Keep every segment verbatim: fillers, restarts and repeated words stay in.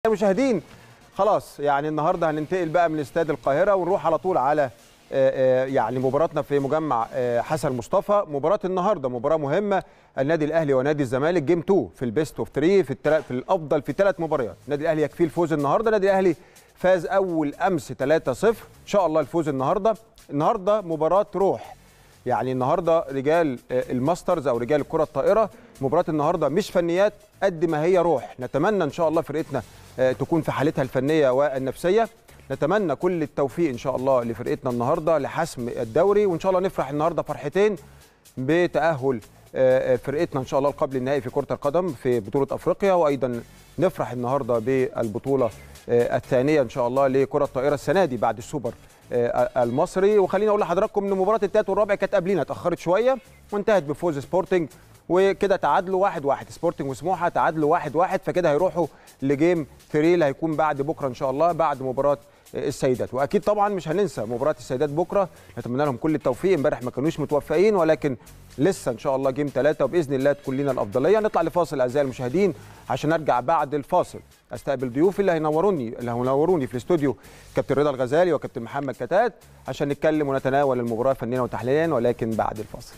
المشاهدين خلاص يعني النهارده هننتقل بقى من استاد القاهره ونروح على طول على يعني مباراتنا في مجمع حسن مصطفى. مباراه النهارده مباراه مهمه، النادي الاهلي ونادي الزمالك جيم اتنين في البيست اوف ثلاثة في التل... في الافضل في ثلاث مباريات. النادي الاهلي يكفيه الفوز النهارده، النادي الاهلي فاز اول امس ثلاثة صفر، ان شاء الله الفوز النهارده. النهارده مباراه روح، يعني النهارده رجال الماسترز او رجال الكره الطائره، مباراه النهارده مش فنيات قد ما هي روح. نتمنى ان شاء الله فرقتنا تكون في حالتها الفنيه والنفسيه، نتمنى كل التوفيق ان شاء الله لفرقتنا النهارده لحسم الدوري، وان شاء الله نفرح النهارده فرحتين بتاهل فرقتنا ان شاء الله قبل النهائي في كره القدم في بطوله افريقيا، وايضا نفرح النهارده بالبطوله الثانيه ان شاء الله لكره الطائره السنه دي بعد السوبر المصري. وخليني اقول لحضراتكم ان مباراه الثالث والرابع كانت قبلينا، اتاخرت شويه وانتهت بفوز سبورتنج، وكده تعادلوا واحد واحد، سبورتنج وسموحه تعادلوا واحد واحد، فكده هيروحوا لجيم ثلاثة اللي هيكون بعد بكره ان شاء الله بعد مباراه السيدات. واكيد طبعا مش هننسى مباراه السيدات بكره، نتمنى لهم كل التوفيق. امبارح ما كانوش متوفقين ولكن لسه ان شاء الله جيم ثلاثة وباذن الله تكون لنا الافضليه. نطلع لفاصل اعزائي المشاهدين عشان نرجع بعد الفاصل استقبل ضيوفي اللي هينوروني اللي هينوروني في الاستوديو، كابتن رضا الغزالي وكابتن محمد كتات، عشان نتكلم ونتناول المباراه فنيا وتحليليا، ولكن بعد الفاصل.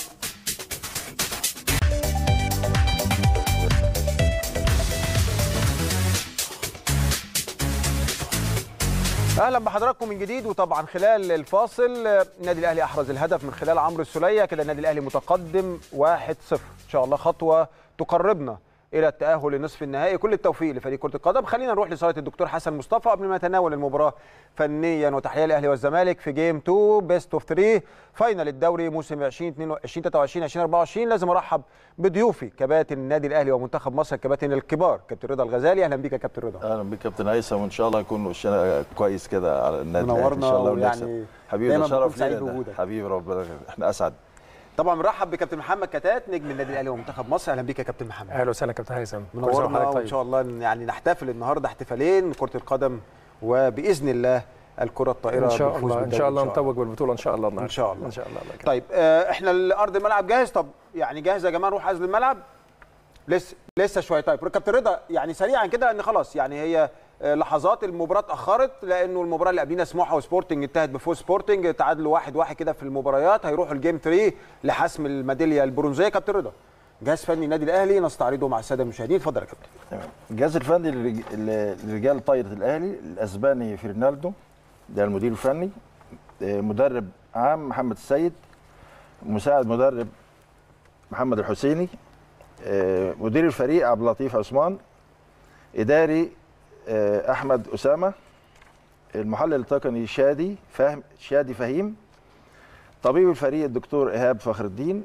اهلا بحضراتكم من جديد. وطبعا خلال الفاصل النادي الاهلي احرز الهدف من خلال عمرو السوليه، كده النادي الاهلي متقدم واحد صفر، ان شاء الله خطوه تقربنا الى التاهل لنصف النهائي. كل التوفيق لفريق كره القدم. خلينا نروح لصاله الدكتور حسن مصطفى قبل ما نتناول المباراه فنيا وتحليل الاهلي والزمالك في جيم اتنين بيست اوف ثلاثة فاينل الدوري موسم عشرين ثلاثة وعشرين عشرين أربعة وعشرين. لازم ارحب بضيوفي كباتن النادي الاهلي ومنتخب مصر الكباتن الكبار، كابتن رضا الغزالي. اهلا بيك يا كابتن رضا. اهلا بيك كابتن هيثم، وان شاء الله يكون وشنا كويس كده على النادي الاهلي ان شاء الله ونكسب. حبيبي ده شرف لينا، حبيبي ربنا احنا اسعد. طبعا بنرحب بكابتن محمد كتات نجم النادي الاهلي ومنتخب مصر. اهلا بيك يا كابتن محمد. اهلا وسهلا كابتن هيثم، منورنا. وان شاء الله يعني نحتفل النهارده احتفالين كره القدم وباذن الله الكره الطائره ان شاء الله ان شاء الله نتوج بالبطوله ان شاء الله النهارده ان شاء الله ان شاء الله. طيب آه احنا ارض الملعب جاهز؟ طب يعني جاهز يا جماعه نروح عزل الملعب؟ لسه لسه شويه. طيب كابتن رضا يعني سريعا كده ان خلاص يعني هي لحظات المباراه اتاخرت لانه المباراه اللي قبلينا سموحه وسبورتنج انتهت بفوز سبورتنج، تعادلوا واحد واحد كده في المباريات، هيروحوا الجيم ثلاثة لحسم الميداليه البرونزيه. كابتن رضا جهاز فني النادي الاهلي نستعرضه مع الساده المشاهدين، اتفضل يا كابتن. تمام. الجهاز الفني لرجال طايره الاهلي الاسباني فرنالدو ده المدير الفني، مدرب عام محمد السيد، مساعد مدرب محمد الحسيني، مدير الفريق عبد اللطيف عثمان، اداري احمد اسامه، المحلل التقني شادي فهم شادي فهيم، طبيب الفريق الدكتور ايهاب فخر الدين،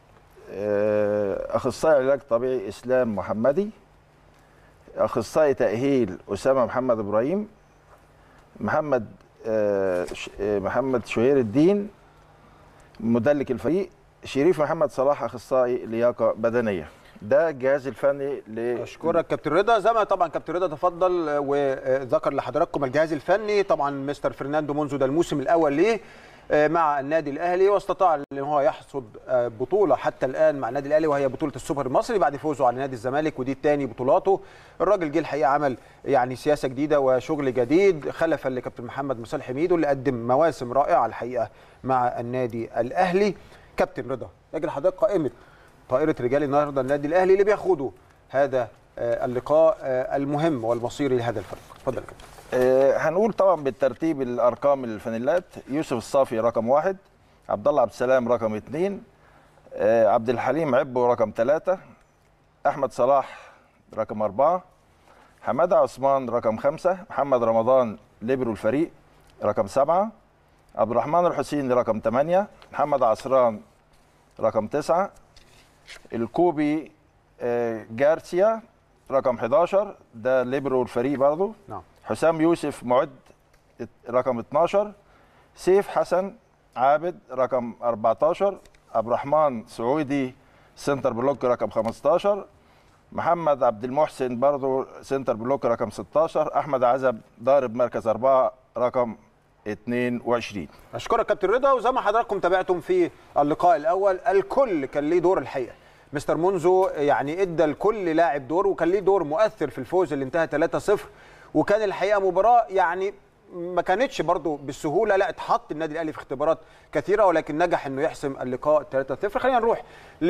اخصائي علاج طبيعي اسلام محمدي، اخصائي تاهيل اسامه محمد ابراهيم، محمد محمد شهير الدين مدلك الفريق، شريف محمد صلاح اخصائي لياقه بدنيه. ده الجهاز الفني ل اشكرك كابتن رضا. زي ما طبعا كابتن رضا تفضل وذكر لحضراتكم الجهاز الفني، طبعا مستر فرناندو مونزو ده الموسم الاول ليه مع النادي الاهلي، واستطاع ان هو يحصد بطوله حتى الان مع النادي الاهلي وهي بطوله السوبر المصري بعد فوزه على نادي الزمالك، ودي الثاني بطولاته. الراجل جه الحقيقه عمل يعني سياسه جديده وشغل جديد خلفا لكابتن محمد مصالح حميدو اللي قدم مواسم رائعه الحقيقه مع النادي الاهلي. كابتن رضا يجري حضرتك قائمه طائره رجال النهارده النادي الاهلي اللي بيخوضوا هذا اللقاء المهم والمصيري لهذا الفريق، اتفضل يا كابتن. أه هنقول طبعا بالترتيب الارقام الفانيلات. يوسف الصافي رقم واحد، عبد الله عبد السلام رقم اثنين، أه عبد الحليم عبو رقم ثلاثة، احمد صلاح رقم أربعة، حماده عثمان رقم خمسة، محمد رمضان ليبرو الفريق رقم سبعة، عبد الرحمن الحسيني رقم ثمانية، محمد عصران رقم تسعة، الكوبي أه جارسيا رقم احد عشر ده ليبرو الفريق برضه. نعم. حسام يوسف معد رقم اثناشر، سيف حسن عابد رقم أربعة عشر، عبد الرحمن سعودي سنتر بلوك رقم خمسة عشر، محمد عبد المحسن برضه سنتر بلوك رقم ستة عشر، احمد عزب ضارب مركز أربعة رقم اثنين وعشرين. اشكرك كابتن رضا. وزي ما حضراتكم تابعتم في اللقاء الاول الكل كان ليه دور الحقيقه مستر منزو يعني ادى لكل لاعب دور، وكان ليه دور مؤثر في الفوز اللي انتهى ثلاثة صفر. وكان الحقيقه مباراه يعني ما كانتش برضو بالسهوله، لا اتحط النادي الاهلي في اختبارات كثيره ولكن نجح انه يحسم اللقاء ثلاثة صفر. خلينا نروح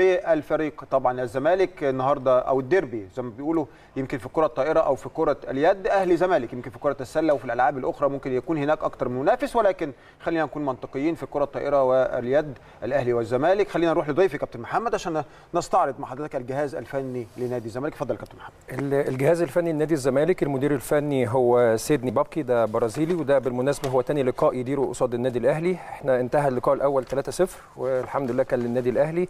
للفريق طبعا الزمالك النهارده، او الديربي زي ما بيقولوا، يمكن في كره الطائره او في كره اليد اهلي زمالك، يمكن في كره السله وفي الالعاب الاخرى ممكن يكون هناك اكتر من منافس، ولكن خلينا نكون منطقيين في الكره الطائره واليد الاهلي والزمالك. خلينا نروح لضيفي كابتن محمد عشان نستعرض مع حضرتك الجهاز الفني لنادي الزمالك. اتفضل يا كابتن محمد. الجهاز الفني لنادي الزمالك، المدير الفني هو سيدني بابكي، ده برازيلي، وده بالمناسبه هو ثاني لقاء يديره قصاد النادي الاهلي. احنا انتهى اللقاء الاول ثلاثة صفر والحمد لله كان للنادي الاهلي.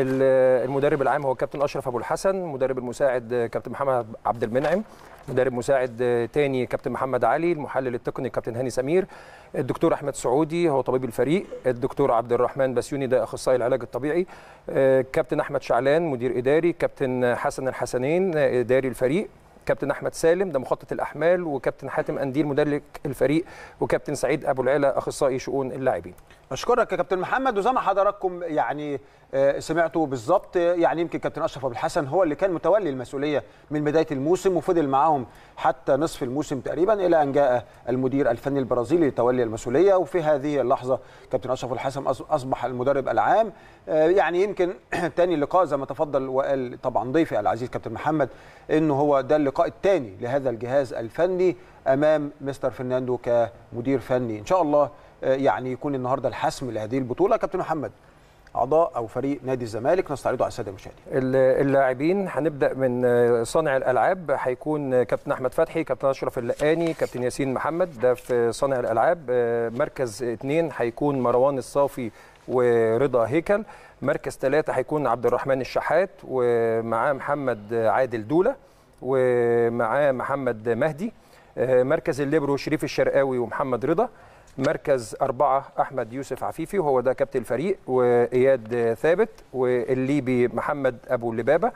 المدرب العام هو كابتن اشرف ابو الحسن، المدرب المساعد كابتن محمد عبد المنعم، مدرب مساعد تاني كابتن محمد علي، المحلل التقني كابتن هاني سمير، الدكتور احمد سعودي هو طبيب الفريق، الدكتور عبد الرحمن بسيوني ده اخصائي العلاج الطبيعي، كابتن احمد شعلان مدير اداري، كابتن حسن الحسنين اداري الفريق، كابتن احمد سالم ده مخطط الاحمال، وكابتن حاتم انديل مدرب الفريق، وكابتن سعيد ابو العلا اخصائي شؤون اللاعبين. اشكرك يا كابتن محمد. وزي ما حضراتكم يعني سمعتوا بالظبط، يعني يمكن كابتن اشرف ابو الحسن هو اللي كان متولي المسؤوليه من بدايه الموسم وفضل معاهم حتى نصف الموسم تقريبا، الى ان جاء المدير الفني البرازيلي لتولي المسؤوليه. وفي هذه اللحظه كابتن اشرف ابو الحسن اصبح المدرب العام. يعني يمكن ثاني لقاء زي ما تفضل وقال طبعا ضيفي العزيز كابتن محمد، انه هو ده اللقاء الثاني لهذا الجهاز الفني امام مستر فرناندو كمدير فني. ان شاء الله يعني يكون النهارده الحسم لهذه البطوله. كابتن محمد، اعضاء او فريق نادي الزمالك نستعرضه على الساده المشاهدين. اللاعبين هنبدا من صانع الالعاب، هيكون كابتن احمد فتحي، كابتن اشرف اللقاني، كابتن ياسين محمد ده في صانع الالعاب. مركز اثنين هيكون مروان الصافي ورضا هيكل. مركز ثلاثة هيكون عبد الرحمن الشحات ومعاه محمد عادل دوله ومعاه محمد مهدي. مركز الليبرو شريف الشرقاوي ومحمد رضا. مركز أربعة أحمد يوسف عفيفي وهو ده كابتن الفريق، وإياد ثابت، والليبي محمد أبو لبابة،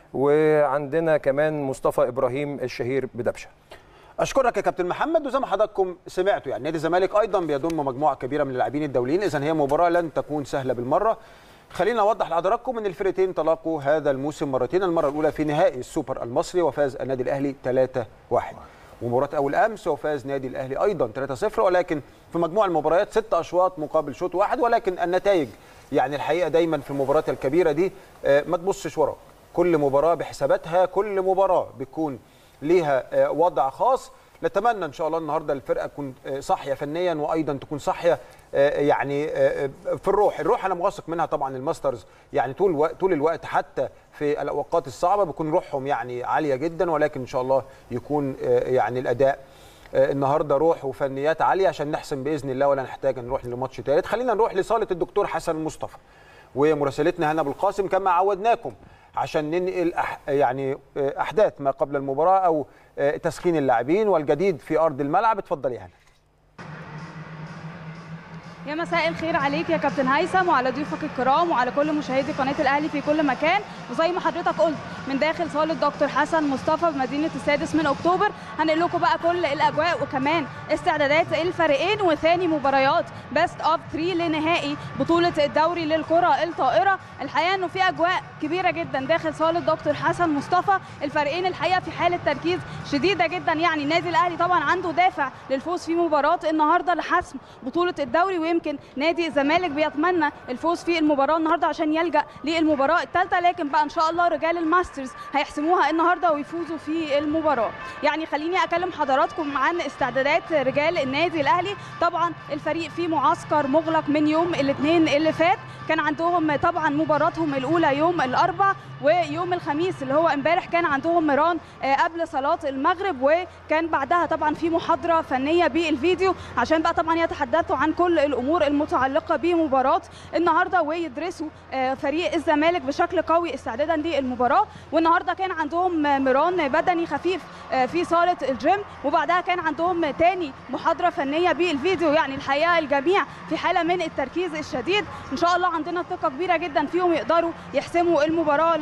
وعندنا كمان مصطفى إبراهيم الشهير بدبشة. أشكرك يا كابتن محمد. وزي ما حضراتكم سمعتوا يعني نادي الزمالك أيضا بيضم مجموعة كبيرة من اللاعبين الدوليين، إذن هي مباراة لن تكون سهلة بالمرة. خلينا أوضح لحضراتكم أن الفرقتين تلاقوا هذا الموسم مرتين، المرة الأولى في نهائي السوبر المصري وفاز النادي الأهلي ثلاثة واحد، ومباراة أول أمس وفاز نادي الأهلي أيضا ثلاثة صفر، ولكن في مجموع المباريات ست أشواط مقابل شوط واحد. ولكن النتائج يعني الحقيقة دايما في المباريات الكبيرة دي ما تبصش وراك، كل مباراة بحساباتها، كل مباراة بتكون ليها وضع خاص. نتمنى ان شاء الله النهارده الفرقه تكون صاحيه فنيا وايضا تكون صاحيه يعني في الروح، الروح انا واثق منها طبعا. الماسترز يعني طول طول الوقت حتى في الاوقات الصعبه بيكون روحهم يعني عاليه جدا، ولكن ان شاء الله يكون يعني الاداء النهارده روح وفنيات عاليه عشان نحسم باذن الله ولا نحتاج نروح لماتش ثالث. خلينا نروح لصاله الدكتور حسن مصطفى ومراسلتنا هنا ابو القاسم كما عودناكم عشان ننقل أح يعني احداث ما قبل المباراه او تسخين اللاعبين والجديد في ارض الملعب. اتفضلي هنا. يا مساء الخير عليك يا كابتن هيثم وعلى ضيوفك الكرام وعلى كل مشاهدي قناه الاهلي في كل مكان. وزي ما حضرتك قلت من داخل صاله دكتور حسن مصطفى بمدينه السادس من اكتوبر هنقل لكم بقى كل الاجواء وكمان استعدادات الفريقين وثاني مباريات بيست اوف ثلاثة لنهائي بطوله الدوري للكره الطائره. الحقيقه انه في اجواء كبيره جدا داخل صاله دكتور حسن مصطفى، الفريقين الحقيقه في حاله تركيز شديده جدا. يعني النادي الاهلي طبعا عنده دافع للفوز في مباراه النهارده لحسم بطوله الدوري، ويمكن نادي الزمالك بيتمنى الفوز في المباراه النهارده عشان يلجا للمباراه الثالثه، لكن بقى ان شاء الله رجال الماسترز هيحسموها النهارده ويفوزوا في المباراه. يعني خليني اكلم حضراتكم عن استعدادات رجال النادي الاهلي. طبعا الفريق في معسكر مغلق من يوم الاثنين اللي فات، كان عندهم طبعا مباراتهم الاولى يوم الاربعاء ويوم الخميس اللي هو امبارح كان عندهم ميران قبل صلاه المغرب، وكان بعدها طبعا في محاضره فنيه بالفيديو عشان بقى طبعا يتحدثوا عن كل الامور المتعلقه بمباراه النهارده ويدرسوا فريق الزمالك بشكل قوي استعدادا للمباراه. والنهارده كان عندهم ميران بدني خفيف في صاله الجيم، وبعدها كان عندهم تاني محاضره فنيه بالفيديو. يعني الحقيقه الجميع في حاله من التركيز الشديد، ان شاء الله عندنا ثقه كبيره جدا فيهم يقدروا يحسموا المباراه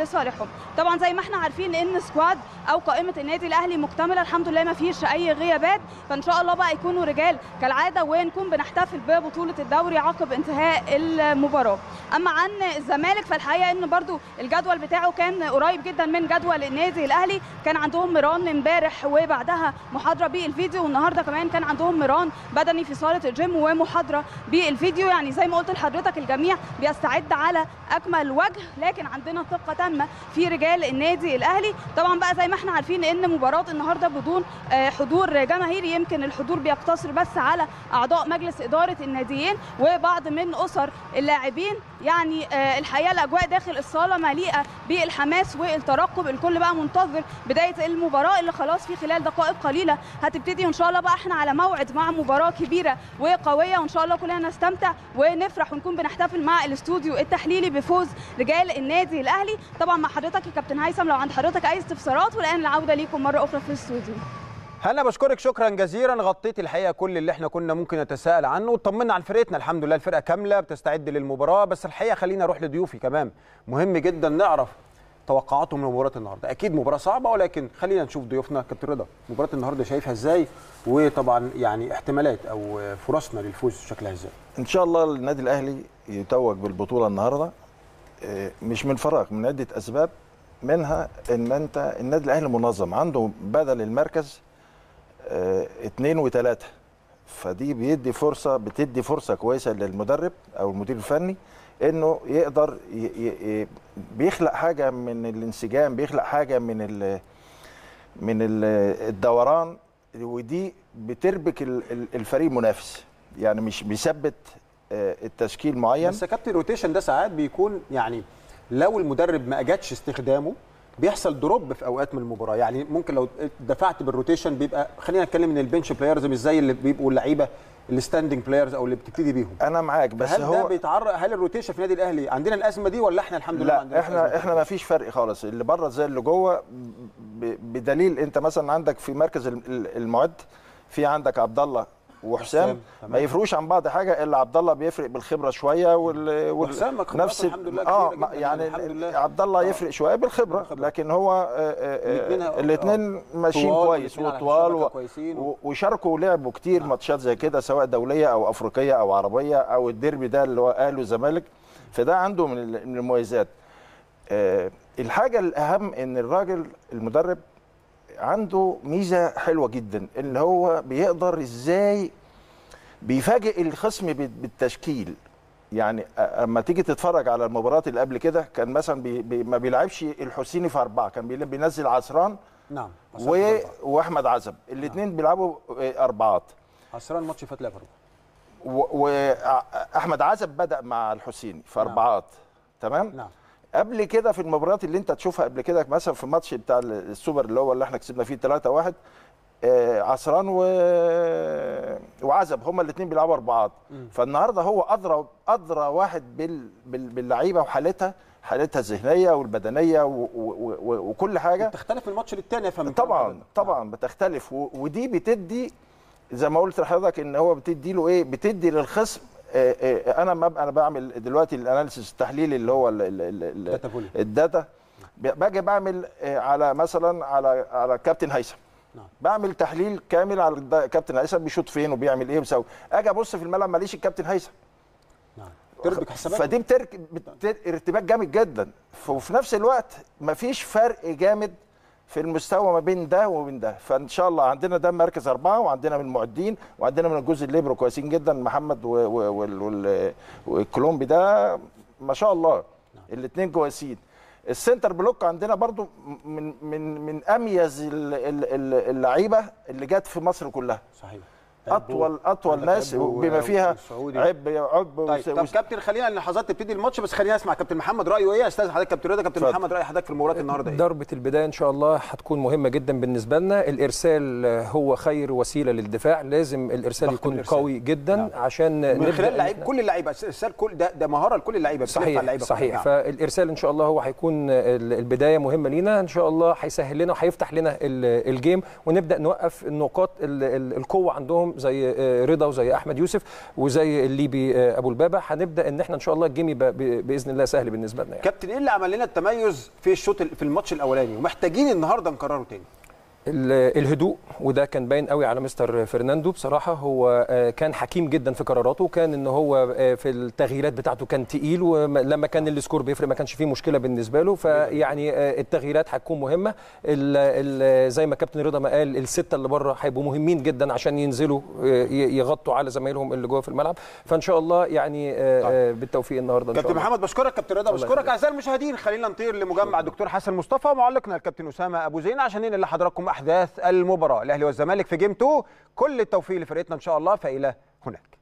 لصالحهم. طبعا زي ما احنا عارفين ان سكواد او قائمه النادي الاهلي مكتمله الحمد لله، ما فيش اي غيابات، فان شاء الله بقى يكونوا رجال كالعاده ونكون بنحتفل ببطوله الدوري عقب انتهاء المباراه. اما عن الزمالك فالحقيقه ان برضو الجدول بتاعه كان قريب جدا من جدول النادي الاهلي، كان عندهم مران امبارح وبعدها محاضره بالفيديو، والنهارده كمان كان عندهم مران بدني في صاله الجيم ومحاضره بالفيديو. يعني زي ما قلت لحضرتك الجميع بيستعد على اكمل وجه، لكن عندنا ثقه تامه في رجال النادي الاهلي. طبعا بقى زي ما احنا عارفين ان مباراه النهارده بدون حضور جماهيري، يمكن الحضور بيقتصر بس على اعضاء مجلس اداره الناديين وبعض من اسر اللاعبين. يعني الحقيقه الاجواء داخل الصاله مليئه بالحماس والترقب، الكل بقى منتظر بدايه المباراه اللي خلاص في خلال دقائق قليله هتبتدي، وان شاء الله بقى احنا على موعد مع مباراه كبيره وقويه، وان شاء الله كلنا نستمتع ونفرح ونكون بنحتفل مع الاستوديو التحليلي بفوز رجال النادي الاهلي. طبعا مع حضرتك يا كابتن هيثم لو عند حضرتك اي استفسارات، والان العوده ليكم مره اخرى في الاستوديو. هلا بشكرك شكرا جزيلا، غطيت الحقيقه كل اللي احنا كنا ممكن نتساءل عنه وطمنا عن فرقتنا. الحمد لله الفرقه كامله بتستعد للمباراه، بس الحقيقه خلينا اروح لضيوفي كمان، مهم جدا نعرف توقعاتهم لمباراه النهارده. اكيد مباراه صعبه، ولكن خلينا نشوف ضيوفنا. كابتن رضا، مباراه النهارده شايفها ازاي؟ وطبعا يعني احتمالات او فرصنا للفوز شكلها ازاي؟ ان شاء الله النادي الاهلي يتوج بالبطوله النهارده، مش من فراغ، من عده اسباب، منها ان انت النادي الاهلي منظم، عنده بدل المركز اه اتنين وتلاته، فدي بيدي فرصه بتدي فرصه كويسه للمدرب او المدير الفني انه يقدر ي ي بيخلق حاجه من الانسجام، بيخلق حاجه من ال من ال الدوران، ودي بتربك الفريق المنافس، يعني مش بيثبت التشكيل معين. بس يا كابتن الروتيشن ده ساعات بيكون يعني لو المدرب ما اجادش استخدامه بيحصل دروب في اوقات من المباراه، يعني ممكن لو دفعت بالروتيشن بيبقى، خلينا نتكلم من البنش بلايرز مش زي اللي بيبقوا اللعيبه الستاندنج بلايرز او اللي بتبتدي بيهم. انا معاك، بس هل هو ده بيتعرض، هل الروتيشن في النادي الاهلي عندنا الازمه دي ولا احنا الحمد لله لا ما عندناش؟ احنا احنا ما فيش فرق خالص، اللي بره زي اللي جوه، بدليل انت مثلا عندك في مركز المعد في عندك عبد الله وحسام، ما يفرقوش عن بعض حاجه، الا عبد الله بيفرق بالخبره شويه وال, وال... نفس الحمد لله اه يعني عبد الله يفرق شويه بالخبره، لكن هو الاثنين ماشيين كويس وطوال و... وشاركوا ولعبوا كتير ماتشات زي كده، سواء دوليه او افريقيه او عربيه او الديربي ده اللي هو اهلي وزمالك، فده عنده من المميزات. الحاجه الاهم ان الراجل المدرب عنده ميزه حلوه جدا، اللي هو بيقدر ازاي بيفاجئ الخصم بالتشكيل. يعني اما تيجي تتفرج على المباريات اللي قبل كده، كان مثلا بي بي ما بيلعبش الحسيني في اربعه، كان بينزل عصران نعم و... واحمد عزب، الاثنين نعم. بيلعبوا اربعات. عصران ماتش فات لعب واحمد عزب بدا مع الحسيني في اربعات. نعم. تمام نعم. قبل كده في المباريات اللي انت تشوفها قبل كده، مثلا في الماتش بتاع السوبر اللي هو اللي احنا كسبنا فيه ثلاثة واحد، آه عصران و... وعزب هما الاثنين بيلعبوا اربعات. فالنهارده هو ادرى ادرى واحد بال... بال... باللعيبه وحالتها، حالتها الذهنيه والبدنيه و... و... و... وكل حاجه بتختلف من ماتش للتاني يا فندم. طبعا طبعا بتختلف، و... ودي بتدي زي ما قلت لحضرتك ان هو بتدي له ايه، بتدي للخصم. انا ما انا بعمل دلوقتي الاناليسيس التحليلي اللي هو الداتا، باجي بعمل على مثلا على على كابتن هيثم، بعمل تحليل كامل على كابتن هيثم بيشوط فين وبيعمل ايه وبيسوي، اجي ابص في الملعب ماليش الكابتن هيثم، تربك حسابات، فدي بترك ارتباك جامد جدا، وفي نفس الوقت مفيش فرق جامد في المستوى ما بين ده وبين ده. فان شاء الله عندنا ده مركز اربعه، وعندنا من المعدين، وعندنا من الجزء الليبرو كويسين جدا، محمد والكولومبي ده ما شاء الله الاثنين كويسين. السنتر بلوك عندنا برضو من من من اميز اللعيبه اللي جت في مصر كلها. صحيح. اطول اطول ناس بما فيها عب عب. طيب, طيب كابتن خلينا اللحظات تبتدي الماتش، بس خلينا نسمع كابتن محمد رايه ايه. استاذ حضرتك كابتن رضا، كابتن محمد راي حضرتك في المباراه النهارده ايه؟ ضربه البدايه ان شاء الله هتكون مهمه جدا بالنسبه لنا. الارسال هو خير وسيله للدفاع، لازم الارسال يكون الإرسال. قوي جدا. نعم. عشان من خلال لعيب كل اللعيبه، ارسال كل ده ده مهاره لكل اللعيبه. صحيح صحيح. نعم. فالارسال ان شاء الله هو هيكون البدايه مهمه لينا ان شاء الله، هيسهل لنا وهيفتح لنا الجيم، ونبدا نوقف النقاط القوه عندهم زيهم زي رضا وزي احمد يوسف وزي الليبي ابو البابا، هنبدا ان احنا ان شاء الله الجيم يبقى باذن الله سهل بالنسبه لنا يعني. كابتن ايه اللي عمل لنا التميز في الشوط في الماتش الاولاني ومحتاجين النهارده نكرره تاني؟ الهدوء، وده كان باين قوي على مستر فرناندو بصراحه. هو كان حكيم جدا في قراراته، كان ان هو في التغييرات بتاعته كان تقيل، ولما كان السكور بيفرق ما كانش فيه مشكله بالنسبه له. فيعني التغييرات هتكون مهمه. ال ال زي ما كابتن رضا ما قال، السته اللي بره هيبقوا مهمين جدا عشان ينزلوا يغطوا على زمايلهم اللي جوه في الملعب. فان شاء الله يعني طيب. بالتوفيق النهارده ان شاء الله. كابتن محمد بشكرك، كابتن رضا بشكرك. اعزائي المشاهدين خلينا نطير لمجمع الدكتور حسن مصطفى ومعلقنا الكابتن اسامه ابو زين عشان ننقل لحضراتكم احداث المباراه. الاهلي والزمالك في جيم اتنين. كل التوفيق لفرقتنا ان شاء الله، فالى هناك.